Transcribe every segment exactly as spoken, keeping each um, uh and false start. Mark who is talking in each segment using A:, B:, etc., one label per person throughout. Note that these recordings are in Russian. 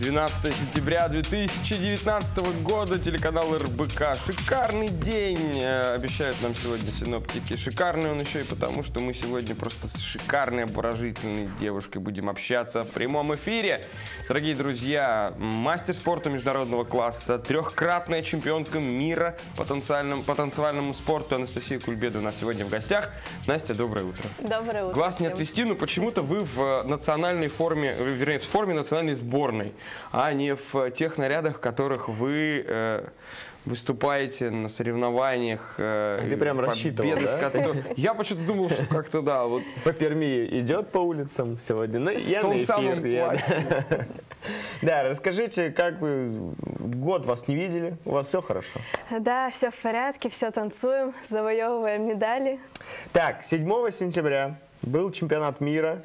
A: двенадцатое сентября две тысячи девятнадцатого года, телеканал эр бэ ка. Шикарный день, обещают нам сегодня синоптики. Шикарный он еще и потому, что мы сегодня просто с шикарной, обворожительной девушкой будем общаться в прямом эфире. Дорогие друзья, мастер спорта международного класса, трехкратная чемпионка мира по танцевальному, по танцевальному спорту Анастасия Кульбеда у нас сегодня в гостях. Настя, доброе утро.
B: Доброе утро.
A: Глаз не отвести, но почему-то вы в национальной форме, вернее, в форме национальной сборной, а не в тех нарядах, в которых вы э, выступаете на соревнованиях. Э,
C: Ты прям рассчитывал, да?
A: Которых... Я почему-то думал, что как-то да. Вот.
C: По Перми идет по улицам сегодня, ну я
A: в том
C: на эфир.
A: самом платье.
C: Да, расскажите, как вы, год вас не видели, у вас все хорошо?
B: Да, все в порядке, все танцуем, завоевываем медали.
C: Так, седьмого сентября был чемпионат мира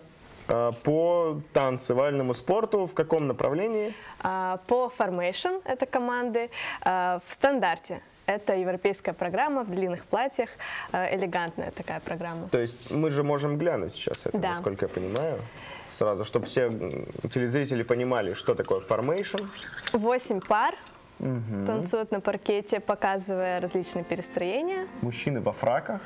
C: по танцевальному спорту. В каком направлении?
B: По Formation, это команды, в стандарте. Это европейская программа в длинных платьях, элегантная такая программа.
C: То есть мы же можем глянуть сейчас это,
B: да.
C: насколько я понимаю, сразу, чтобы все телезрители понимали, что такое Formation.
B: Восемь пар
C: угу.
B: танцуют на паркете, показывая различные перестроения.
C: Мужчины во фраках.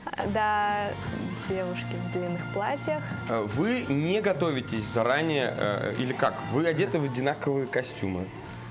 B: Да, девушки в длинных платьях.
A: Вы не готовитесь заранее, или как? Вы одеты в одинаковые костюмы?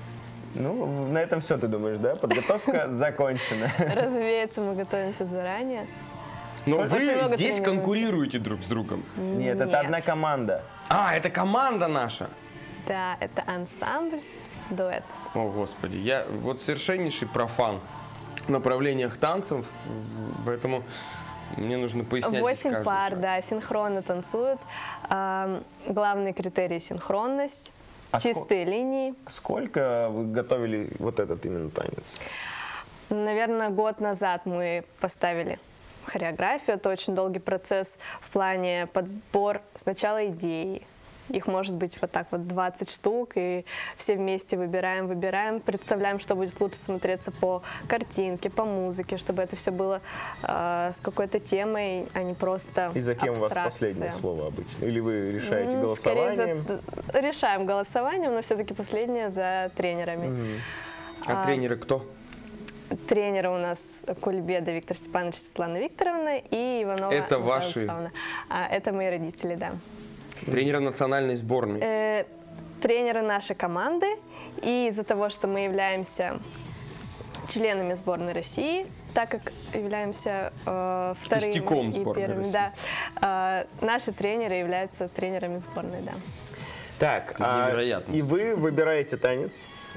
C: Ну, на этом все, ты думаешь, да? Подготовка закончена.
B: Разумеется, мы готовимся заранее.
A: Но вы здесь конкурируете друг с другом?
C: Нет, это одна команда.
A: А, это команда наша?
B: Да, это ансамбль, дуэт.
A: О, Господи, я вот совершеннейший профан в направлениях танцев, поэтому... Мне нужно пояснять.
B: Восемь пар, да, синхронно танцуют. А, главный критерий — синхронность, а чистые
C: сколько,
B: линии.
C: Сколько вы готовили вот этот именно танец?
B: Наверное, год назад мы поставили хореографию. Это очень долгий процесс в плане подбор сначала идеи. Их может быть вот так вот двадцать штук, и все вместе выбираем, выбираем, представляем, что будет лучше смотреться по картинке, по музыке, чтобы это все было э, с какой-то темой, а не просто
C: И за кем
B: абстракция.
C: У вас последнее слово обычно? Или вы решаете
B: ну,
C: голосованием?
B: За... Решаем голосованием, но все-таки последнее за тренерами.
A: Mm. А, а тренеры кто?
B: Тренеры у нас Кульбеда Виктор Степанович, Светлана Викторовна и Иванова
A: Это ваши?
B: А, это мои родители, да.
A: Тренеры национальной сборной?
B: Э, тренеры нашей команды. И из-за того, что мы являемся членами сборной России, так как являемся э, вторыми
A: Костяком
B: и первыми, да, э, наши тренеры являются тренерами сборной, да.
C: Так, а, и вы выбираете танец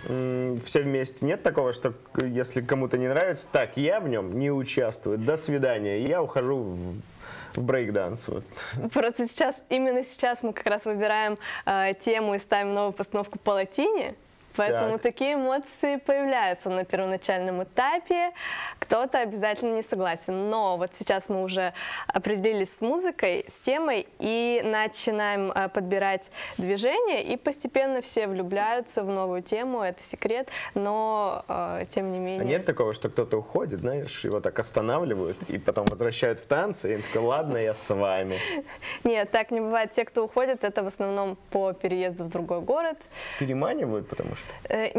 C: все вместе. Нет такого, что если кому-то не нравится, так, я в нем не участвую, до свидания, я ухожу в... в брейк-данс. Вот.
B: Просто сейчас, именно сейчас мы как раз выбираем э, тему и ставим новую постановку по латине, поэтому так. такие эмоции появляются на первоначальном этапе. Кто-то обязательно не согласен. Но вот сейчас мы уже определились с музыкой, с темой и начинаем э, подбирать движения, и постепенно все влюбляются в новую тему, это секрет, но э, тем не менее...
C: А нет такого, что кто-то уходит, знаешь, его так останавливают и потом возвращают в танцы, и он такой, ладно, я с вами.
B: Нет, так не бывает. Те, кто уходит, это в основном по переезду в другой город.
C: Переманивают, потому что?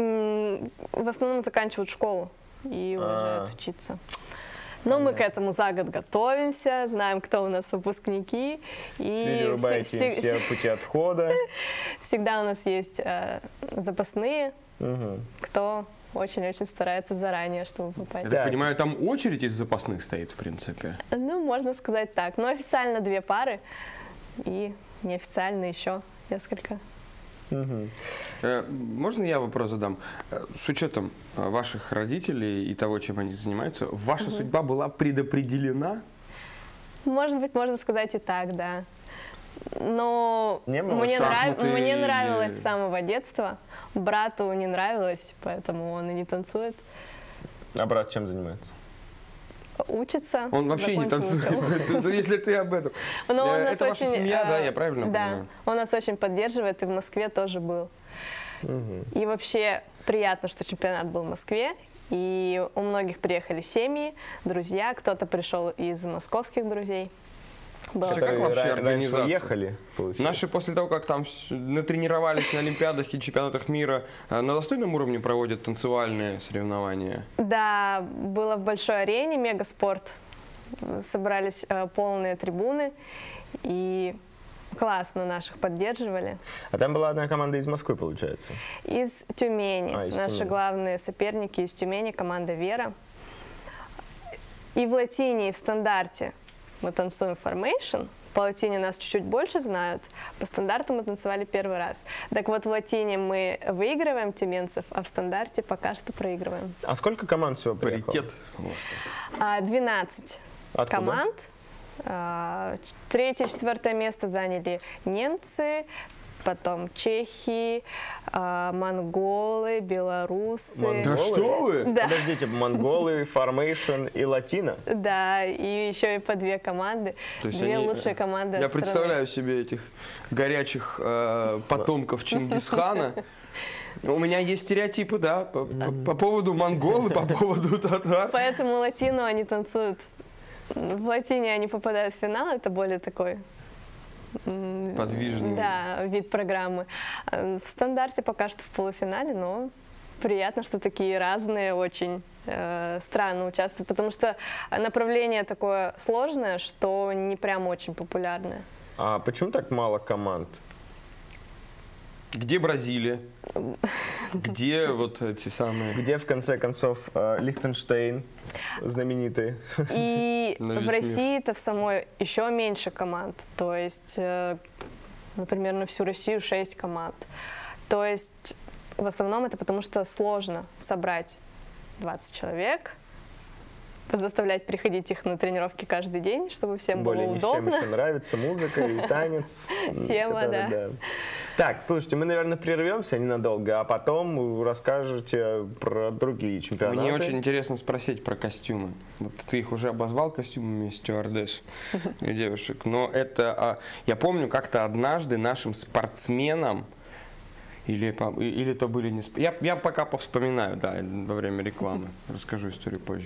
B: В основном заканчивают школу и уезжают
C: А-а-а.
B: учиться. Но мы к этому за год готовимся, знаем, кто у нас выпускники. И
C: перерубаете все, все пути отхода.
B: Всегда у нас есть э, запасные, угу. кто очень-очень старается заранее, чтобы попасть.
A: Я так понимаю, там очередь из запасных стоит, в принципе?
B: Ну, можно сказать так. Но официально две пары и неофициально еще несколько.
C: Угу.
A: Можно я вопрос задам? С учетом ваших родителей и того, чем они занимаются, ваша угу. судьба была предопределена?
B: Может быть, можно сказать и так, да. Но
C: не
B: мне, нрав... мне нравилось с самого детства. Брату не нравилось, поэтому он и не танцует.
C: А брат чем занимается?
B: Учится.
A: Он вообще не танцует, если ты об этом. Это ваша семья, да, я правильно понимаю?
B: Да, он нас очень поддерживает, и в Москве тоже был. И вообще приятно, что чемпионат был в Москве, и у многих приехали семьи, друзья, кто-то пришел из московских друзей. Было.
A: Как вообще организация?
C: Ехали,
A: Наши после того, как там натренировались на Олимпиадах и чемпионатах мира, на достойном уровне проводят танцевальные соревнования?
B: Да, было в большой арене, мегаспорт. Собрались э, полные трибуны и классно наших поддерживали.
C: А там была одна команда из Москвы, получается?
B: Из Тюмени.
C: А, из
B: Наши
C: Тюмени.
B: главные соперники из Тюмени, команда «Вера». И в латине, и в стандарте мы танцуем формейшн. По латине нас чуть-чуть больше знают, по стандарту мы танцевали первый раз. Так вот, в латине мы выигрываем тюменцев, а в стандарте пока что проигрываем.
C: А сколько команд всего приехало?
A: Паритет.
B: А, двенадцать
C: Откуда?
B: команд. А, Третье, четвертое место заняли немцы, потом чехи, а, монголы, белорусы.
C: Монголы?
A: Да что вы?
B: Да.
C: Подождите, монголы, формейшн и латино?
B: Да, и еще и по две команды.
A: То есть
B: Две
A: они-
B: лучшие команды
A: Я
B: страны.
A: представляю себе этих горячих э, потомков Чингисхана. У меня есть стереотипы, да, по, по- по поводу монгол и по поводу татар.
B: Поэтому латину они танцуют. В латине они попадают в финал, это более такой м,
A: Подвижный.
B: да, вид программы. А в стандарте пока что в полуфинале, но приятно, что такие разные очень э, страны участвуют, потому что направление такое сложное, что не прям очень популярное.
C: А почему так мало команд?
A: Где Бразилия? Где вот эти самые...
C: Где, в конце концов, э, Лихтенштейн, знаменитый?
B: И
A: На
B: в
A: весь
B: России-то в самой еще меньше команд. То есть, э, например, на всю Россию шесть команд. То есть, в основном это потому, что сложно собрать двадцать человек, заставлять приходить их на тренировки каждый день, чтобы всем
C: Более
B: было
C: не всем
B: удобно.
C: еще нравится музыка и танец.
B: Тема,
C: который,
B: да.
C: Так, слушайте, мы, наверное, прервемся ненадолго, а потом вы расскажете про другие чемпионаты.
A: Мне очень интересно спросить про костюмы. Вот ты их уже обозвал костюмами стюардесс и девушек, но это... а, я помню, как-то однажды нашим спортсменам, или, по- или то были не... сп- Я, я пока повспоминаю, да, во время рекламы. Расскажу историю позже.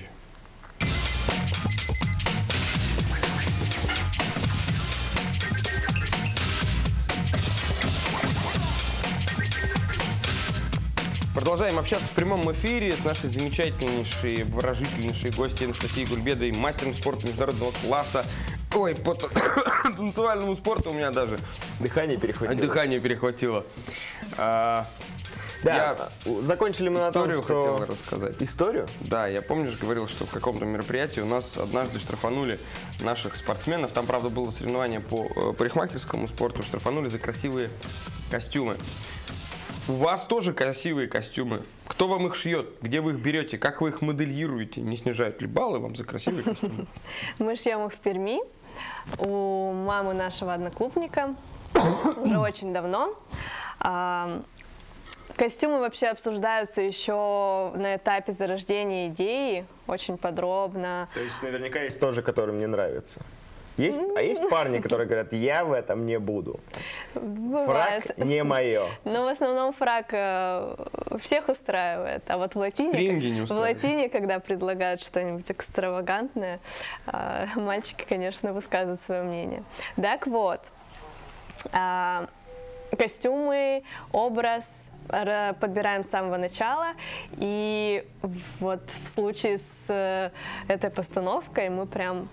A: Продолжаем общаться в прямом эфире с нашей замечательнейшей, выражительнейшей гостьей Анастасией Гульбедой, мастером спорта международного класса. Ой, по та- танцевальному спорту у меня даже
C: Дыхание перехватило.
A: дыхание перехватило. А,
C: Да, закончили мы
A: я
C: на том,
A: историю
C: что...
A: хотел рассказать.
C: Историю?
A: Да, я помнишь, говорил, что в каком-то мероприятии у нас однажды штрафанули наших спортсменов. Там, правда, было соревнование по э, парикмахерскому спорту. Штрафанули за красивые костюмы. У вас тоже красивые костюмы. Кто вам их шьет? Где вы их берете? Как вы их моделируете? Не снижают ли баллы вам за красивые костюмы?
B: Мы шьем их в Перми у мамы нашего одноклубника уже очень давно. А, Костюмы вообще обсуждаются еще на этапе зарождения идеи, очень подробно.
C: То есть наверняка есть тоже, которым не нравится. Есть, а есть парни, которые говорят, я в этом не буду.
B: Бывает.
C: Фрак не мое.
B: Но в основном фрак э, всех устраивает. А вот в латине,
A: Стринги не
B: в
A: устраивают.
B: латине, когда предлагают что-нибудь экстравагантное, э, мальчики, конечно, высказывают свое мнение. Так вот, э, костюмы, образ р- подбираем с самого начала. И вот в случае с э, этой постановкой мы прям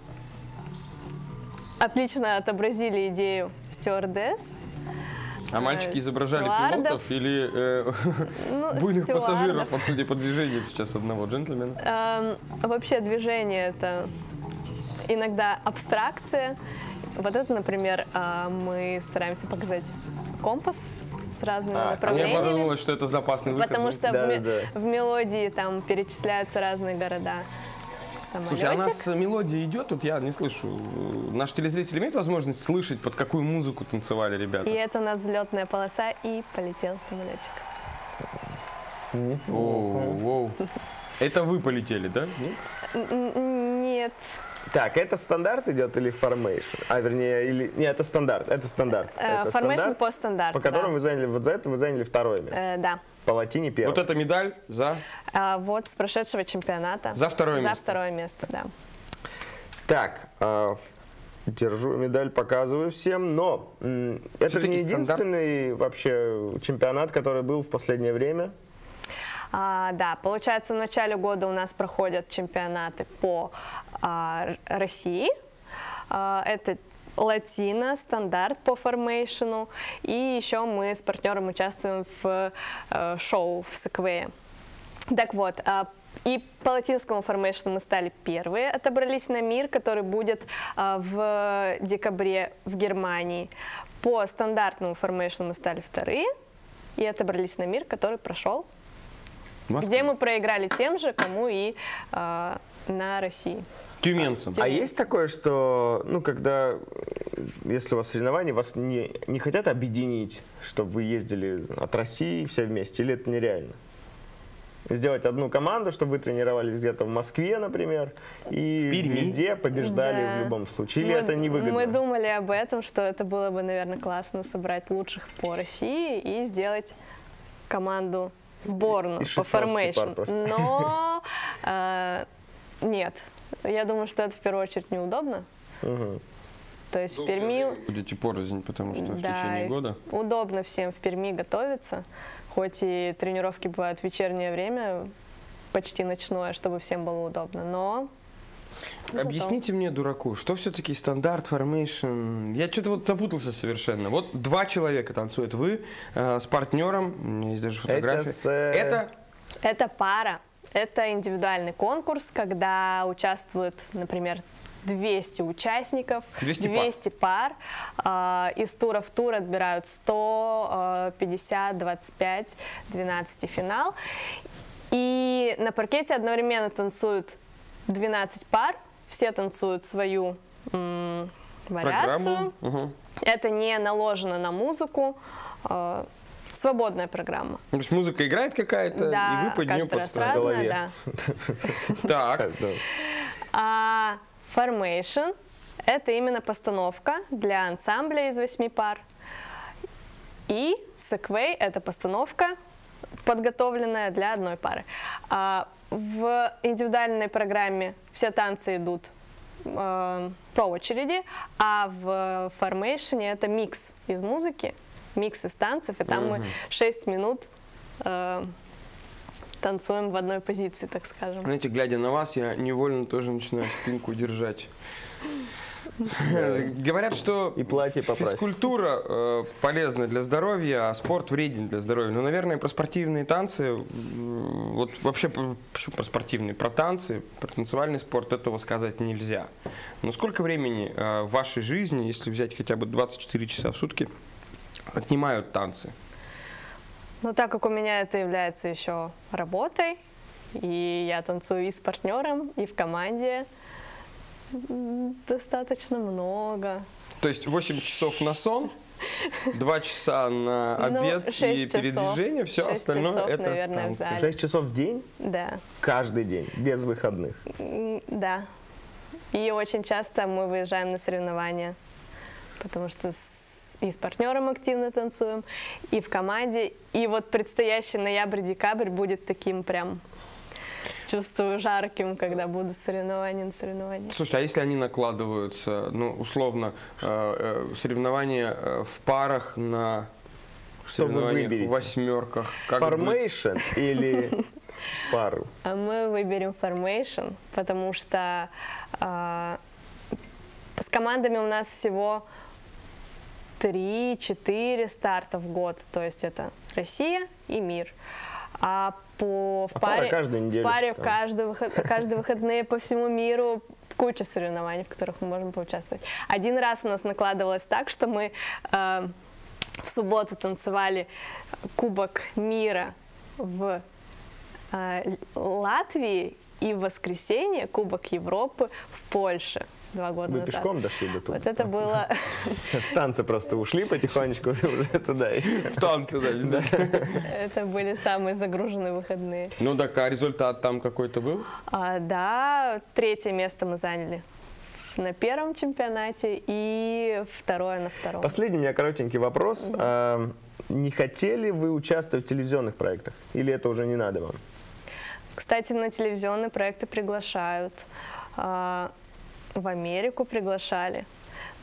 B: отлично отобразили идею стюардесс.
A: А мальчики
B: Э,
A: изображали
B: стюардов.
A: пилотов или э,
B: Ну,
A: буйных
B: стюардов.
A: пассажиров, вот, судя по движению сейчас одного джентльмена?
B: Эм, вообще движение это иногда абстракция. Вот это, например, э, мы стараемся показать компас с разными
C: А, а мне
A: Мне
B: направлениями.
A: подумалось, что это запасный выход.
B: Потому что
C: Да,
B: в, ме-
C: да, да.
B: в мелодии там перечисляются разные города.
A: Слушай, а у
B: Самолетик.
A: нас мелодия идет, тут я не слышу. Наши телезрители имеют возможность слышать, под какую музыку танцевали ребята?
B: И это у нас взлетная полоса, и полетел самолетик.
A: Оу, воу. Это вы полетели, да? Нет?
B: Н- н- Нет.
C: Так, это стандарт идет или формейшн? А, вернее, или... Не, это стандарт, это стандарт.
B: Э,
C: Это
B: Формейшн
C: стандарт,
B: по стандарту.
C: по которому
B: да.
C: вы заняли, вот за это вы заняли второе место.
B: Э, да.
C: По латине первое.
A: Вот эта медаль за...
B: А вот с прошедшего чемпионата.
A: За второе
B: За
A: место.
B: второе место, да.
C: Так, а, Держу медаль, показываю всем, но м, это же не единственный стандарт? Вообще чемпионат, который был в последнее время.
B: А, да, получается, в начале года у нас проходят чемпионаты по а, России. А, это латино, стандарт по формейшену. И еще мы с партнером участвуем в а, шоу в Segway. Так вот, а, и по латинскому формейшену мы стали первые, отобрались на мир, который будет а, в декабре в Германии. По стандартному формейшену мы стали вторые и отобрались на мир, который прошел, где мы проиграли тем же, кому и а, на России.
A: Тюменцам.
C: А есть такое, что, ну, когда, если у вас соревнования, вас не, не хотят объединить, чтобы вы ездили от России все вместе, или это нереально? Сделать одну команду, чтобы вы тренировались где-то в Москве, например, и везде побеждали да. в любом случае. Или
B: мы,
C: это невыгодно?
B: Мы думали об этом, что это было бы, наверное, классно собрать лучших по России и сделать команду, сборную по формейшн. Но э, нет, я думаю, что это в первую очередь неудобно. Угу. То есть в Перми...
A: Будете порознь, потому что
B: да,
A: в течение года...
B: удобно всем в Перми готовиться. Хоть и тренировки бывают в вечернее время, почти ночное, чтобы всем было удобно, но...
A: Объясните зато. Мне, дураку, что все-таки стандарт, формейшн? Я что-то вот запутался совершенно. Вот два человека танцуют, вы э, с партнером, у меня есть даже фотография. Это, с... это...
B: это пара, это индивидуальный конкурс, когда участвуют, например, двести участников,
A: двести,
B: двести пар. пар. Э, из тура в тур отбирают сто, пятьдесят, двадцать пять, двенадцать финал. И на паркете одновременно танцуют двенадцать пар. Все танцуют свою м, вариацию. Угу. Это не наложено на музыку. Э, свободная программа.
A: То есть музыка играет какая-то,
B: да,
A: и вы под нее подстраиваете.
B: Да,
A: так.
B: А формейшн – это именно постановка для ансамбля из восьми пар. И Segway – это постановка, подготовленная для одной пары. А в индивидуальной программе все танцы идут э, по очереди, а в формейшне это микс из музыки, микс из танцев, и там uh-huh. мы шесть минут э, танцуем в одной позиции, так скажем.
A: Знаете, глядя на вас, я невольно тоже начинаю спинку держать. Говорят, что
C: и платье
A: физкультура э, полезна для здоровья, а спорт вреден для здоровья. Но, наверное, про спортивные танцы, вот вообще почему про спортивные, про танцы, про танцевальный спорт этого сказать нельзя. Но сколько времени э, в вашей жизни, если взять хотя бы двадцать четыре часа в сутки, отнимают танцы?
B: Ну, так как у меня это является еще работой, и я танцую и с партнером, и в команде, достаточно много.
A: То есть восемь часов на сон, два часа на обед ну, и передвижение, все остальное
B: часов,
A: это
B: наверное,
A: танцы.
C: шесть часов в день?
B: Да.
C: Каждый день, без выходных?
B: Да. И очень часто мы выезжаем на соревнования, потому что с, и с партнером активно танцуем, и в команде. И вот предстоящий ноябрь-декабрь будет таким прям... Чувствую жарким, когда буду соревнования на соревнования.
A: Слушай, а если они накладываются, ну, условно, э, э, соревнования э, в парах на соревнованиях в восьмерках?
C: Формейшн или пару?
B: А мы выберем формейшн, потому что э, с командами у нас всего три-четыре старта в год. То есть это Россия и мир. А по в
C: а
B: паре,
C: каждую неделю,
B: в паре каждый выход, каждые выходные по всему миру куча соревнований, в которых мы можем поучаствовать. Один раз у нас накладывалось так, что мы э, в субботу танцевали Кубок мира в э, Латвии и в воскресенье Кубок Европы в Польше. Два года
C: Вы
B: назад.
C: пешком дошли до туда?
B: Вот это было...
C: В танцы просто ушли потихонечку уже туда.
A: В танцы, да.
B: Это были самые загруженные выходные.
A: Ну так, а результат там какой-то был?
B: А, да, третье место мы заняли на первом чемпионате и второе на втором.
C: Последний у меня коротенький вопрос. Mm-hmm. а, не хотели вы участвовать в телевизионных проектах? Или это уже не надо вам?
B: Кстати, на телевизионные проекты приглашают. А, в Америку приглашали.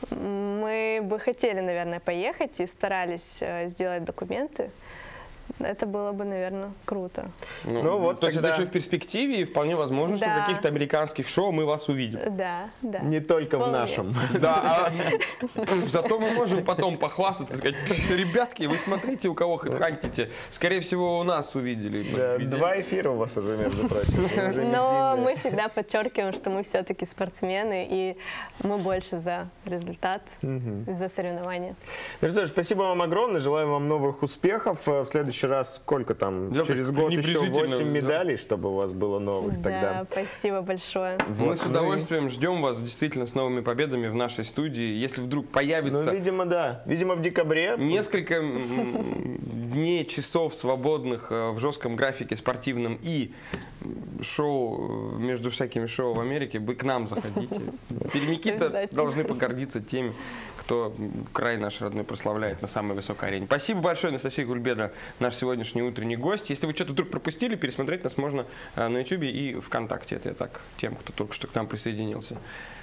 B: Мы бы хотели, наверное, поехать и старались э, сделать документы. Это было бы, наверное, круто.
A: Ну, ну вот, то тогда... есть это еще в перспективе, и вполне возможно, да. что в каких-то американских шоу мы вас увидим.
B: Да, да.
C: Не только вполне. В нашем.
A: Да, а зато мы можем потом похвастаться и сказать: ребятки, вы смотрите, у кого хэдхантите. Скорее всего, у нас увидели.
C: Да, два эфира у вас уже, между прочим.
B: Но мы всегда подчеркиваем, что мы все-таки спортсмены, и мы больше за результат, угу. за соревнования.
C: Ну что ж, спасибо вам огромное, желаем вам новых успехов. В следующий раз сколько там? Да, через год еще восемь медалей, да. чтобы у вас было новых
B: да,
C: тогда.
B: Спасибо большое.
A: Вот. Мы с удовольствием ждем вас действительно с новыми победами в нашей студии. Если вдруг появится...
C: Ну, видимо, да. Видимо, в декабре.
A: Несколько дней, часов свободных в жестком графике спортивном и шоу, между всякими шоу в Америке, вы к нам заходите. Перемикита должны погордиться теми, кто край наш родной прославляет на самой высокой арене. Спасибо большое, Анастасия Гульбеда, наш сегодняшний утренний гость. Если вы что-то вдруг пропустили, пересмотреть нас можно на ютубе и ВКонтакте. Это я так тем, кто только что к нам присоединился.